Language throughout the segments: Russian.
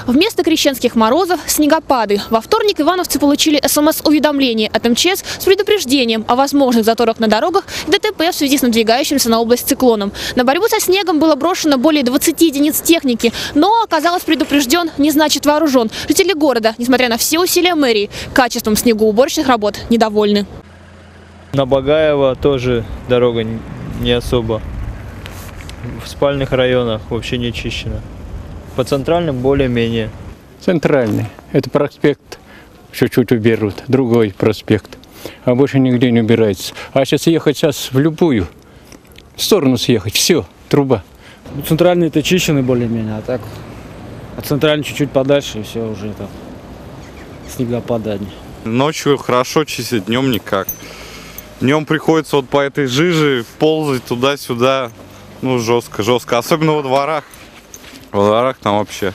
Вместо крещенских морозов – снегопады. Во вторник ивановцы получили СМС-уведомление от МЧС с предупреждением о возможных заторах на дорогах и ДТП в связи с надвигающимся на область циклоном. На борьбу со снегом было брошено более 20 единиц техники, но оказалось, предупрежден не значит вооружен. Жители города, несмотря на все усилия мэрии, качеством снегоуборочных работ недовольны. На Багаева тоже дорога не особо. В спальных районах вообще не чищена. По центральным более-менее. Центральный. Это проспект чуть-чуть уберут. Другой проспект. А больше нигде не убирается. А ехать в любую сторону съехать. Все, труба. Центральный это чищенный более-менее, а так от центральный чуть-чуть подальше и все уже это снегопады одни. Ночью хорошо чистить, днем никак. Днем приходится вот по этой жиже ползать туда-сюда. Ну, жестко. Особенно во дворах. Во дворах там вообще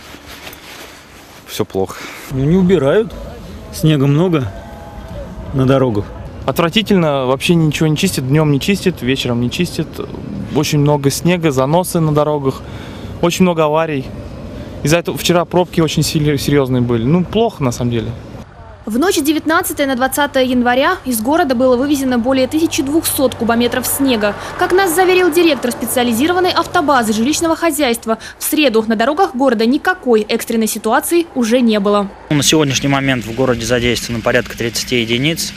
все плохо. Ну, не убирают. Снега много на дорогах. Отвратительно, вообще ничего не чистит, днем не чистит, вечером не чистит. Очень много снега, заносы на дорогах, очень много аварий. Из-за этого вчера пробки очень серьезные были. Ну, плохо на самом деле. В ночь с 19 на 20 января из города было вывезено более 1200 кубометров снега. Как нас заверил директор специализированной автобазы жилищного хозяйства, в среду на дорогах города никакой экстренной ситуации уже не было. На сегодняшний момент в городе задействовано порядка 30 единиц,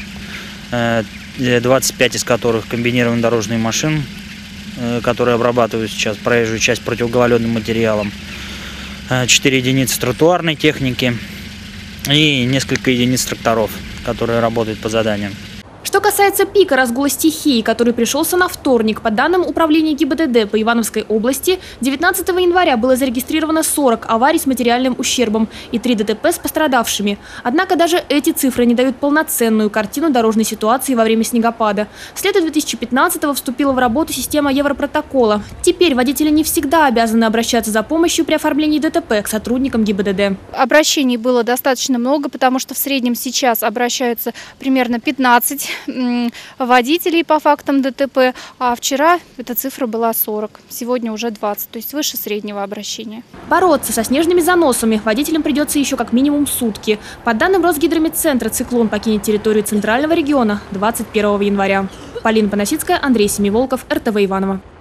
25 из которых комбинированные дорожные машины, которые обрабатывают сейчас проезжую часть противогололедным материалом, 4 единицы тротуарной техники и несколько единиц тракторов, которые работают по заданиям. Что касается пика разгула стихии, который пришелся на вторник, по данным Управления ГИБДД по Ивановской области, 19 января было зарегистрировано 40 аварий с материальным ущербом и 3 ДТП с пострадавшими. Однако даже эти цифры не дают полноценную картину дорожной ситуации во время снегопада. В лета 2015-го вступила в работу система Европротокола. Теперь водители не всегда обязаны обращаться за помощью при оформлении ДТП к сотрудникам ГИБДД. Обращений было достаточно много, потому что в среднем сейчас обращаются примерно 15 водителей по фактам ДТП, а вчера эта цифра была 40, сегодня уже 20, то есть выше среднего обращения. Бороться со снежными заносами водителям придется еще как минимум сутки. По данным Росгидрометцентра, циклон покинет территорию центрального региона 21 января. Полина Поносицкая, Андрей Семиволков, РТВ Иваново.